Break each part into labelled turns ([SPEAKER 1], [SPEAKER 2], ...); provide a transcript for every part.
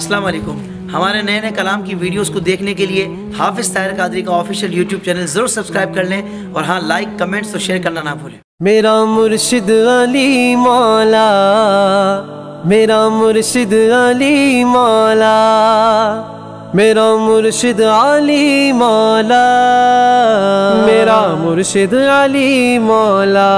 [SPEAKER 1] अस्सलाम वालेकुम। हमारे नए नए कलाम की वीडियोस को देखने के लिए हाफिज ताहिर कादरी का ऑफिशियल यूट्यूब चैनल जरूर सब्सक्राइब कर लें और हाँ, लाइक कमेंट्स और शेयर करना ना भूलें।
[SPEAKER 2] मेरा मुर्शिद अली मौला, मेरा मुर्शिद अली मौला, मेरा मुर्शिद अली मौला, मेरा मुर्शिद अली मौला।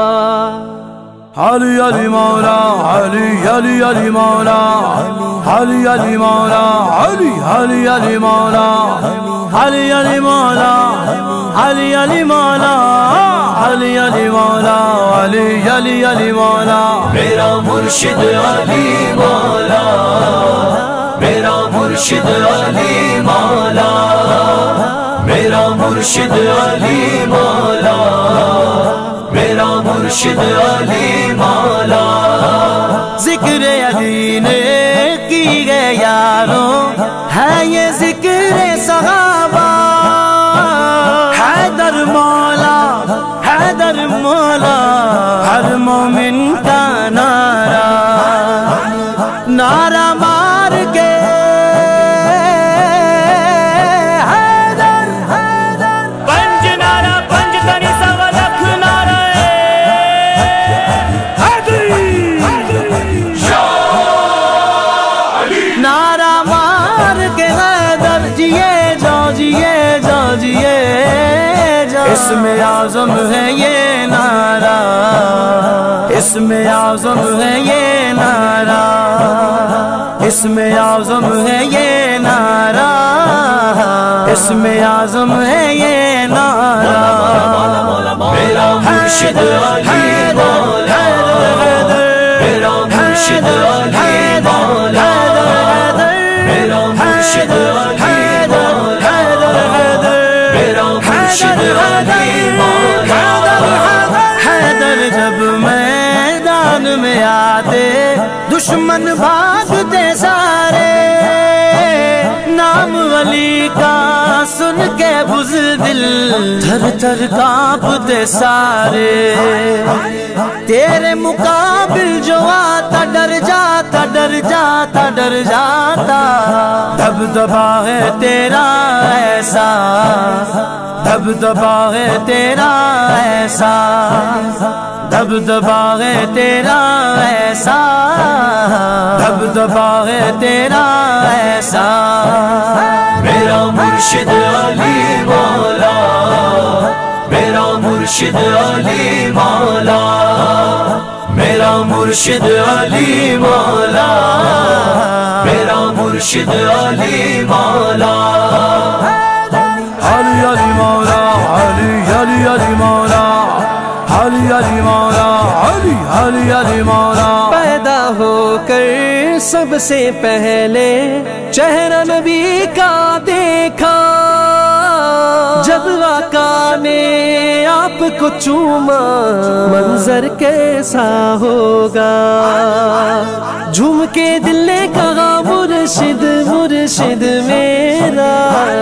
[SPEAKER 3] अली अली मौला, अली अली अली मौला, अली अली मौला, अली अली अली मौला, अली अली मौला, अली अली मौला, अली अली मौला, अली अली अली मौला।
[SPEAKER 4] मेरा मुर्शिद अली मौला, मेरा मुर्शिद अली मौला, मेरा मुर्शिद अली मौला, मेरा मुर्शिद अली मौला।
[SPEAKER 2] जिक्र अली ने की गए यारों, है ये जिक्र सहाबा। हैदर मौला, हैदर मौला, हर मोमिन का नारा, नारा मार के हैदर हैदर। पंज नारा, पंज तनी सवा लख नारा, नारा मार के हैदर जिए जाओ, जिए जाओ, जिए जाओ।
[SPEAKER 3] इसमें आज़म है ये नारा,
[SPEAKER 2] इसमें आज़म है ये नारा, इसमें आज़म है ये नारा, इसमें आज़म है ये नारा।
[SPEAKER 4] मेरा मुर्शिद अली मौला, मेरा मुर्शिद अली मौला, मेरा मुर्शिद अली मौला, मेरा मुर्शिद अली मौला।
[SPEAKER 2] हैदर जब मैदान में आते, दुश्मन भागते सारे, नाम अली का सुन के बुज़दिल थर थर कांपते सारे। तेरे मुकाबिल जो आता डर जाता, डर जाता, डर जाता। दबदबा है तेरा ऐसा, दबदबा है तेरा ऐसा, दबदबा है तेरा ऐसा, दबदबा है तेरा ऐसा।
[SPEAKER 4] मेरा मुर्शिद अली मौला, मेरा मुर्शिद अली मौला, मेरा मुर्शिद अली मौला, मेरा मुर्शिद अली मौला।
[SPEAKER 3] अली अली मौला, अली अली अली मौला, अली अली मौला, अली अली अली मौला।
[SPEAKER 2] पैदा होकर सबसे पहले चेहरा नबी का देखा, जब आका ने आपको चूमा मंजर कैसा होगा। झूम के दिल ने कहा मुर्शिद मुर्शिद मेरा,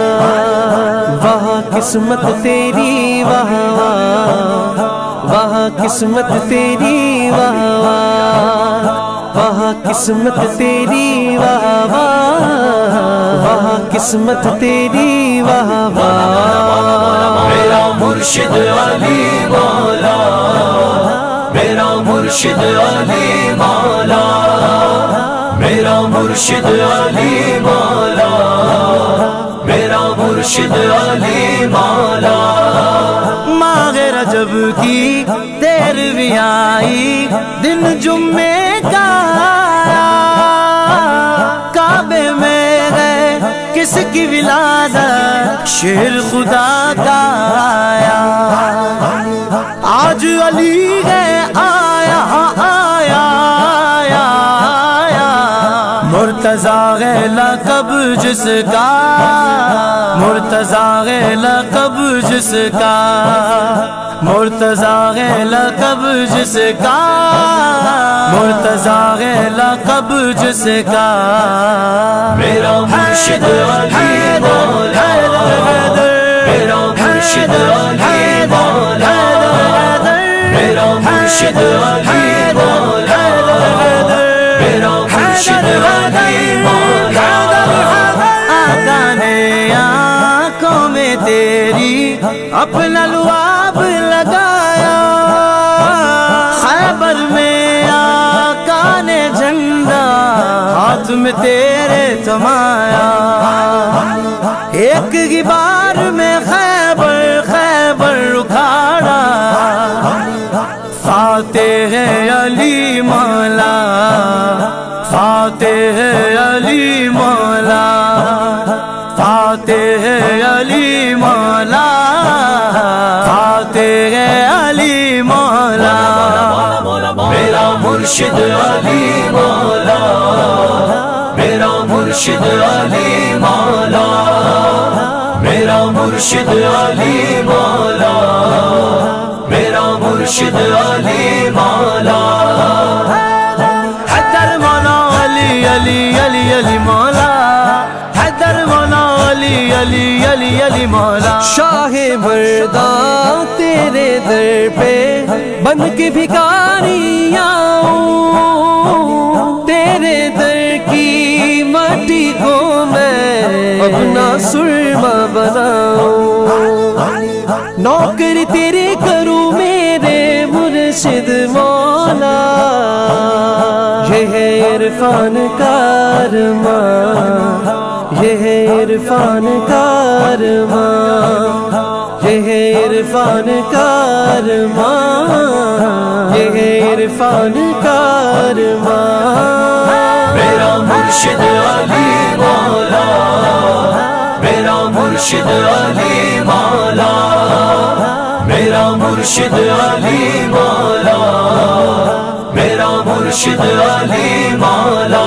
[SPEAKER 2] वहाँ किस्मत तेरी वाह वाह, वहाँ किस्मत तेरी वाह वाह, वहाँ किस्मत तेरी वाह वाह, वहाँ किस्मत तेरी वाह वाह।
[SPEAKER 4] मेरा मुर्शिद अली मौला, मेरा मुर्शिद अली मौला, मेरा मुर्शिद अली मौला, मेरा मुर्शिद अली मौला।
[SPEAKER 2] माह रजब की 13वीं आई, दिन जुम्मे का आया, काबे में है किसकी विलादत, शेर खुदा का आया। आज अली है आया, आया, आया, आया। मुर्तज़ा है लक़ब जिसका, मुर्तज़ा है लक़ब जिसका, मुर्तज़ा है लक़ब जिसका, मुर्तज़ा है लक़ब जिसका।
[SPEAKER 4] मेरा मुर्शिद अली मौला, मेरा मुर्शिद अली मौला, मेरा मुर्शिद अली मौला, मेरा मुर्शिद अली मौला।
[SPEAKER 3] اپنا لعاب لگایا خیبر میں آقا نے جھنڈا ہاتھ میں تیرے تھمایا ایک ہی بار میں خیبر اکھاڑا فاتح علی مولا فاتح علی مولا فاتح علی مولا فاتح علی مولا
[SPEAKER 4] میرا مرشد علی مولا میرا مرشد علی مولا میرا مرشد علی مولا میرا مرشد علی مولا
[SPEAKER 3] حیدر مولا علی علی علی علی مولا حیدر مولا علی علی علی علی مولا شاہ مردان تیرے در پہ بن کے بھکاری آؤں تیرے در کی مٹی کو میں اپنا سرما بناؤں نوکر تیرے کروں میرے مرشد مولا یہ ہے عرفان کا ارمان یہ ہے عرفان کا ارمان یہ ہے عرفان کا ارمان یہ ہے عرفان کا ارمان
[SPEAKER 4] میرا مرشد علی مولا میرا مرشد علی مولا میرا مرشد علی مولا میرا مرشد علی مولا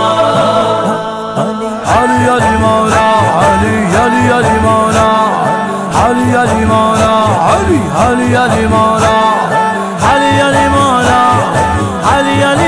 [SPEAKER 3] علی علی مولا علی علی علی مولا علی علی مولا علی علی علی مولا علی علی مولا علی علی